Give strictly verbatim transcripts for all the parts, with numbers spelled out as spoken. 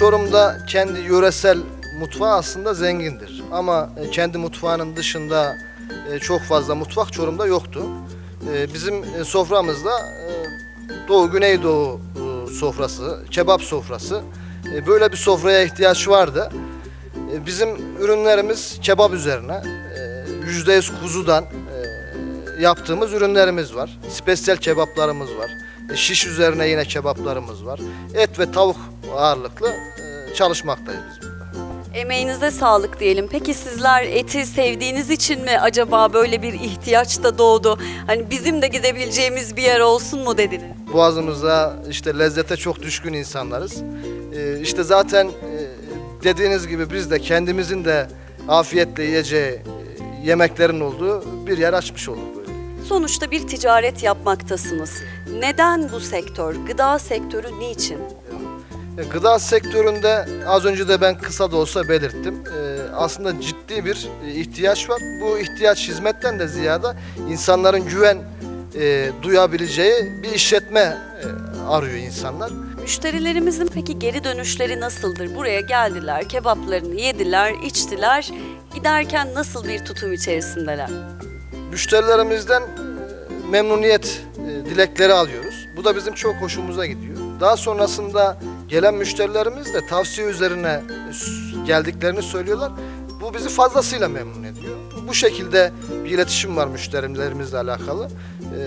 Çorum'da kendi yöresel mutfağı aslında zengindir. Ama e, kendi mutfağının dışında e, çok fazla mutfak Çorum'da yoktu. E, bizim e, soframızda e, Doğu Güneydoğu e, sofrası, kebap sofrası, e, böyle bir sofraya ihtiyaç vardı. E, bizim ürünlerimiz kebap üzerine, e, yüzde yüz kuzudan e, yaptığımız ürünlerimiz var. Spesiyel kebaplarımız var. E, şiş üzerine yine kebaplarımız var. Et ve tavuk ağırlıklı e, çalışmaktayız biz burada. Emeğinize sağlık diyelim. Peki sizler eti sevdiğiniz için mi acaba böyle bir ihtiyaç da doğdu? Hani bizim de gidebileceğimiz bir yer olsun mu dediniz? Boğazımıza, işte lezzete çok düşkün insanlarız. E, işte zaten e, dediğiniz gibi biz de kendimizin de afiyetle yiyeceği e, yemeklerin olduğu bir yer açmış olduk böyle. Sonuçta bir ticaret yapmaktasınız. Neden bu sektör? Gıda sektörü niçin? E, Gıda sektöründe az önce de ben kısa da olsa belirttim. E, aslında ciddi bir e, ihtiyaç var. Bu ihtiyaç hizmetten de ziyade insanların güven e, duyabileceği bir işletme e, arıyor insanlar. Müşterilerimizin peki geri dönüşleri nasıldır? Buraya geldiler, kebaplarını yediler, içtiler. Giderken nasıl bir tutum içerisindeler? Müşterilerimizden e, memnuniyet e, dilekleri alıyoruz. Bu da bizim çok hoşumuza gidiyor. Daha sonrasında gelen müşterilerimiz de tavsiye üzerine geldiklerini söylüyorlar. Bu bizi fazlasıyla memnun ediyor. Bu şekilde bir iletişim var müşterilerimizle alakalı.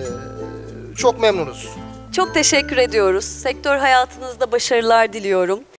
Ee, çok memnunuz. Çok teşekkür ediyoruz. Sektör hayatınızda başarılar diliyorum.